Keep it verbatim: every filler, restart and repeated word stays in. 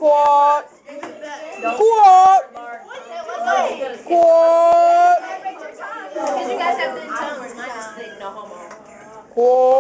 Squat. Squat. Squat. Because you guys have thin tongues, mine is thick, no homo. Squat.